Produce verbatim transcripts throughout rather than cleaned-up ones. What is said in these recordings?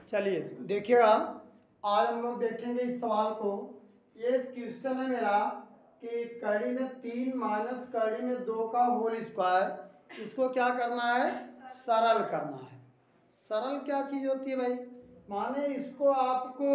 चलिए देखिएगा, आज हम लोग देखेंगे इस सवाल को। ये क्वेश्चन है मेरा कि कड़ी में तीन माइनस कड़ी में दो का होल स्क्वायर, इसको क्या करना है, सरल करना है। सरल क्या चीज़ होती है भाई? माने इसको आपको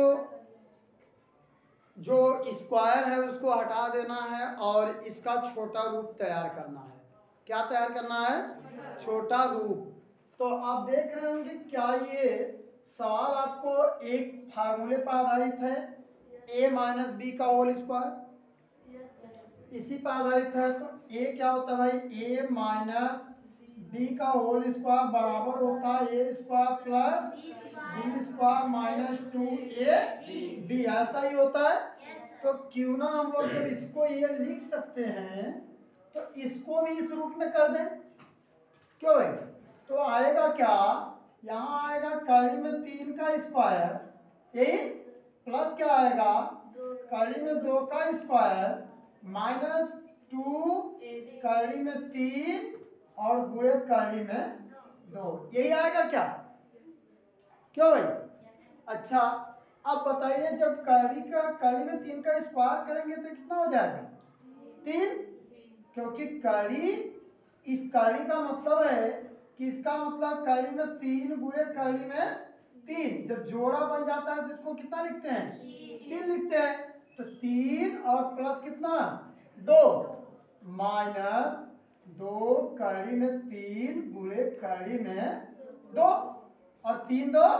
जो स्क्वायर है उसको हटा देना है और इसका छोटा रूप तैयार करना है। क्या तैयार करना है? छोटा रूप। तो आप देख रहे होंगे क्या ये सवाल आपको एक फार्मूले पर आधारित है, a माइनस बी का होल स्क्वायर, इसी पर आधारित है। तो a क्या होता है भाई? a माइनस बी का होल स्क्वायर बराबर होता है A square plus B square minus two A B, ऐसा ही होता है। तो क्यों ना हम लोग जब इसको ये लिख सकते हैं तो इसको भी इस रूप में कर दें, क्यों भाई? तो आएगा क्या, यहाँ आएगा कड़ी में तीन का स्क्वायर ए प्लस क्या आएगा, कड़ी में दो का स्क्वायर माइनस टू कड़ी में तीन और गुणे कड़ी में दो, यही आएगा क्या? क्यों भाई? अच्छा, अब बताइए जब कड़ी का कड़ी में तीन का स्क्वायर करेंगे तो कितना हो जाएगा? तीन, क्योंकि कड़ी इस कड़ी का मतलब है कि इसका मतलब कड़ी में तीन गुणे कड़ी में तीन, जब जोड़ा बन जाता है तो इसको कितना लिखते हैं? तीन लिखते हैं। तो तीन और प्लस कितना? दो, माइनस दो कड़ी में तीन गुणे कड़ी में दो, और तीन दो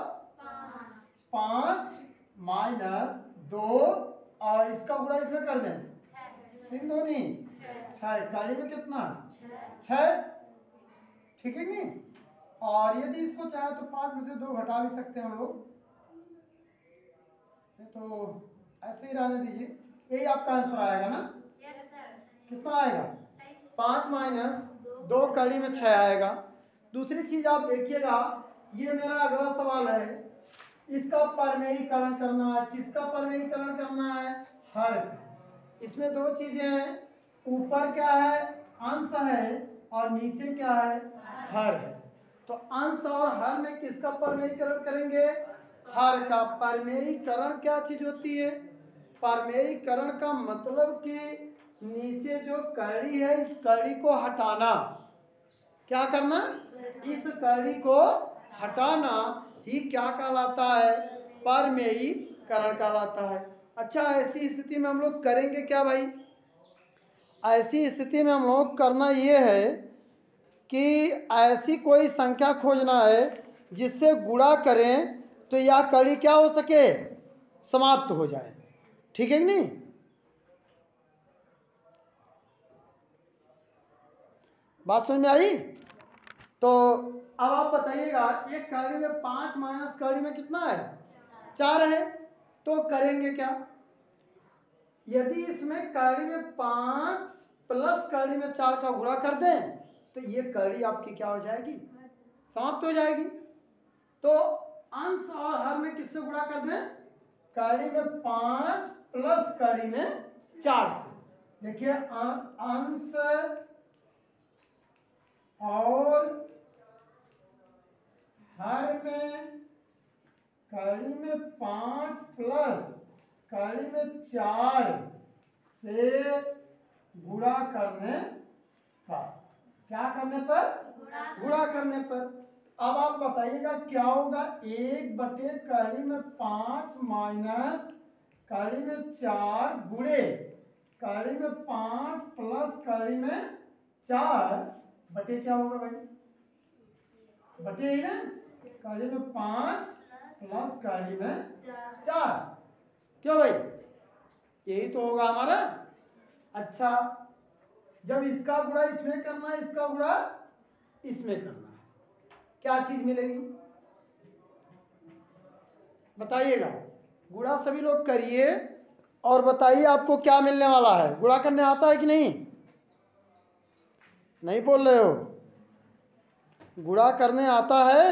पांच माइनस दो और इसका गुणा इसमें कर दें, तीन दो नहीं छह, कड़ी में कितना? छह, ठीक है नहीं? और यदि इसको चाहे तो पांच में से दो घटा भी सकते हैं हम लोग, तो ऐसे ही रहने दीजिए। यही आपका आंसर आएगा ना? कितना आएगा? पांच माइनस दो कड़ी में छह आएगा। दूसरी चीज आप देखिएगा, ये मेरा अगला सवाल है, इसका परमेयीकरण करना है। किसका परमेयीकरण करना है? हर का। इसमें दो चीजें हैं, ऊपर क्या है? अंश है, और नीचे क्या है? हर है। तो अंश और हर में किसका परमेयीकरण करेंगे? हर का। परमेयीकरण क्या चीज होती है? परमेयीकरण का मतलब कि नीचे जो कड़ी है इस कड़ी को हटाना। क्या करना? इस कड़ी को हटाना ही क्या कहलाता है? परमेयीकरण कहलाता है। अच्छा, ऐसी स्थिति में हम लोग करेंगे क्या भाई? ऐसी स्थिति में हम लोग करना ये है कि ऐसी कोई संख्या खोजना है जिससे गुणा करें तो यह कड़ी क्या हो सके? समाप्त हो जाए। ठीक है कि नहीं? बात समझ में आई? तो अब आप बताइएगा, एक कड़ी में पांच माइनस कड़ी में कितना है? चार है। तो करेंगे क्या? यदि इसमें कड़ी में पांच प्लस कड़ी में चार का गुणा कर दें तो ये कड़ी आपकी क्या हो जाएगी? समाप्त हो जाएगी। तो अंश और हर में किससे गुणा कर दें? कड़ी में पांच प्लस कड़ी में चार से। देखिए, अंश और हर में कड़ी में पांच प्लस कड़ी में चार से गुणा करने पर, क्या करने पर? गुणा करने पर। अब आप बताइएगा क्या होगा? एक बटे कड़ी में पांच माइनस कड़ी में चार गुणे कड़ी में पांच प्लस कड़ी में चार बटे क्या होगा भाई? बटे ही ना, कड़ी में पांच प्लस कड़ी में चार। क्यों भाई? यही तो होगा हमारा। अच्छा, जब इसका गुणा इसमें करना है, इसका गुणा इसमें करना है, क्या चीज मिलेगी? बताइएगा। गुणा सभी लोग करिए और बताइए आपको क्या मिलने वाला है। गुणा करने आता है कि नहीं? नहीं बोल रहे हो? गुणा करने आता है?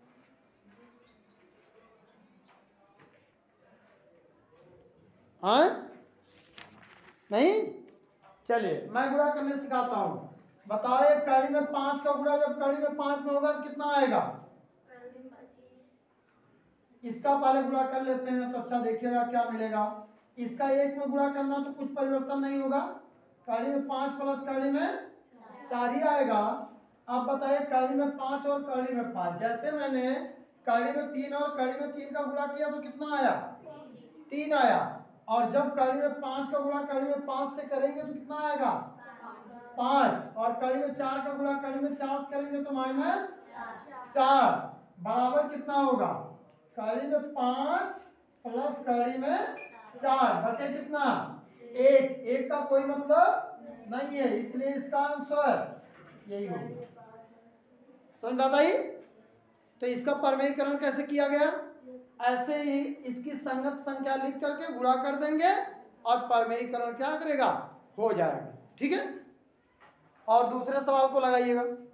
हाँ? नहीं? चलिए मैं गुणा करने सिखाता हूं। बताओ, एक कड़ी में पांच का गुणा जब कड़ी में पांच में होगा तो कितना आएगा? इसका पहले गुणा कर लेते हैं तो अच्छा देखिएगा क्या मिलेगा। इसका एक में गुणा करना तो कुछ परिवर्तन नहीं होगा, कड़ी में पाँच प्लस कड़ी में चार ही आएगा। अब बताइए कड़ी में पाँच और कड़ी में पाँच, जैसे मैंने कड़ी में तीन और कड़ी में तीन का गुणा किया तो कितना आया, तीन आया। और जब कड़ी में पाँच का गुणा कड़ी में पाँच से करेंगे तो कितना आएगा, पाँच। और कड़ी में चार का गुणा कड़ी में चार से करेंगे तो माइनस चार, बराबर कितना होगा, कड़ी में पाँच प्लस कड़ी में चार बटे कितना, एक। एक का कोई मतलब नहीं है, इसलिए इसका आंसर यही होगा। समझ बात आई। तो इसका परमेयीकरण कैसे किया गया, ऐसे ही इसकी संगत संख्या लिख करके गुणा कर देंगे और परमेयीकरण क्या करेगा, हो जाएगा। ठीक है। और दूसरे सवाल को लगाइएगा।